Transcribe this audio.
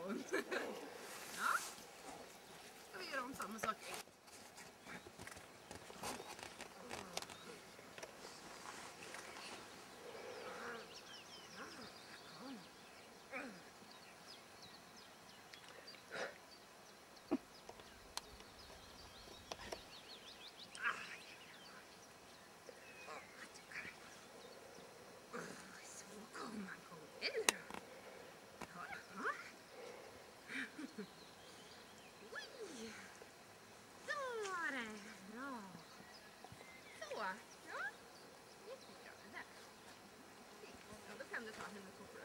hon. Ja. Ska vi göra om samma sak. Ja, då kan du ta henne på